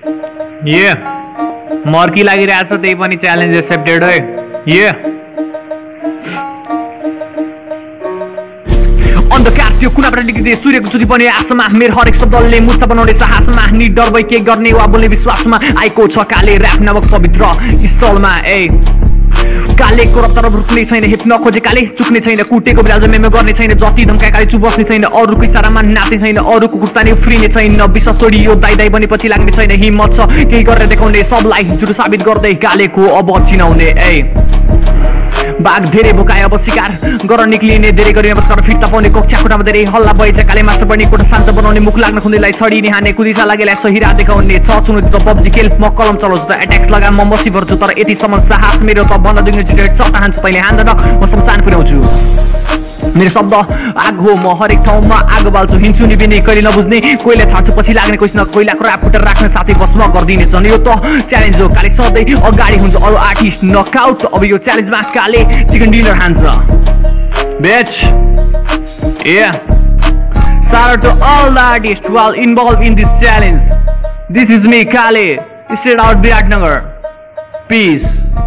ये मर्की लागिरहेछ त्यही पनि च्यालेन्ज एक्सेप्टेड है ये अन्धकार त्यो कुनाबाट निक्लिँदै सूर्यको ज्योति पनि आसमा मेरो हरेक शब्दले मूर्छ बनाउने साहसमा निडर भई के गर्ने वा बोल्ने विश्वासमा आएको छ काले र्याप नामक पवित्र स्थलमा ए कालेको रफ्तार रुक्ने छैन हेप्न खोजे काले चुक्ने छैन कुटेको बिराज मेमे गर्ने छैन जति धम्का काले चुप बस्ने छैन अरूको इशारामा नाच्ने छैन अरूको कुर्तानी उफ्रिने छैन विश्वास तोडियो दाइ दाइ बने पछि लाग्ने छैन हिम्मत छ केही गरेर देखाउने सबलाई जुटो साबित गर्दै कालेको अब चिनाउने ए बाघ धेरै बोकाए अब शिकार गर्न निक्लिने धेरै गरी नमस्कार फिर्ता पाउने कक्षा कोठामा धेरै हल्ला भएछ काले मास्टर पनि कोठा शान्त बनाउने मुख लाग्न खुन्दैलाई छडिने हाने कुदिसा लागेलाई सही राह देखाउने छ चुनौती त पब्जी खेल म कलम चलाउँछु त एट्याक्स लगा म मसी भर्छु तर यतिसम्म साहस मेरो त बन्द दुई चिटेट सट्टा हान्छु तैँले हान्दैन म शमशान पुर्याउँछु मेरो शब्द आग हो म हरेक ठाउँमा आगो बाल्छु हिँड्छु नि बिनी कहिले नबुझ्ने कोहीलाई थाहा पछि लाग्ने कोही न कोहीलाई क्रप फुटेर राख्ने साथै बसमा गरिदिने छन् यो त च्यालेन्ज हो काले सधैँ अगाडि हुन्छ अरू आर्टिस्ट नकआउट अब यो च्यालेन्जमा काले चिकन डिनर हान्छ bitch yeah shout out to all the artists who are involved in this challenge this is me Kale straight out Viratnagar peace